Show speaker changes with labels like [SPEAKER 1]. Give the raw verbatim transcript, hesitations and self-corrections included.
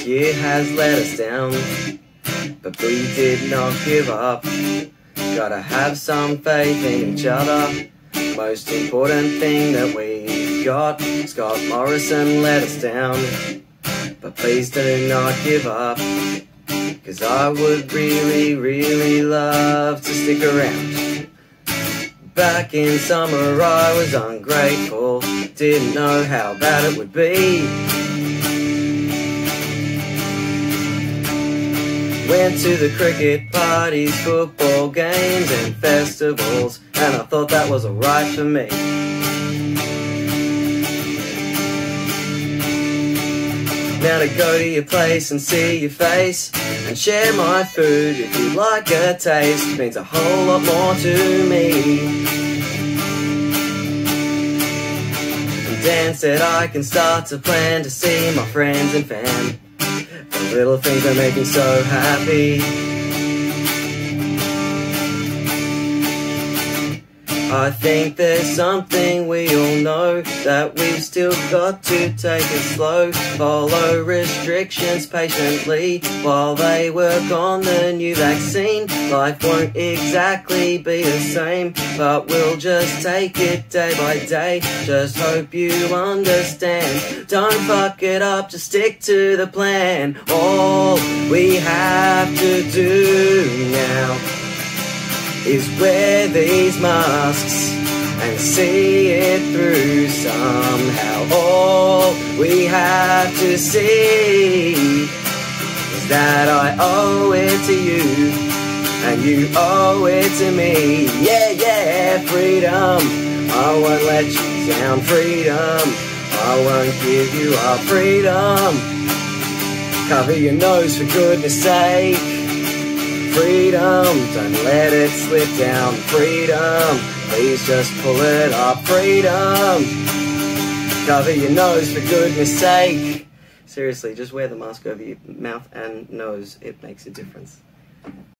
[SPEAKER 1] this year has let us down, but we did not give up. Gotta have some faith in each other. Most important thing that we've got. Scott Morrison let us down, but please do not give up, 'cause I would really, really love to stick around. Back in summer I was ungrateful, didn't know how bad it would be. Went to the cricket parties, football games and festivals, and I thought that was alright for me. Now to go to your place and see your face and share my food if you'd like a taste means a whole lot more to me. And Dan said I can start to plan to see my friends and fam. The little things that make me so happy. I think there's something we all know, that we've still got to take it slow. Follow restrictions patiently while they work on the new vaccine. Life won't exactly be the same, but we'll just take it day by day. Just hope you understand. Don't fuck it up, just stick to the plan. All we have to do now is wear these masks and see it through somehow. All we have to see is that I owe it to you and you owe it to me. Yeah, yeah, freedom, I won't let you down. Freedom, I won't give you up. Freedom, cover your nose for goodness sake. Freedom, don't let it slip down. Freedom, please just pull it up. Freedom, cover your nose for goodness sake. Seriously, just wear the mask over your mouth and nose. It makes a difference.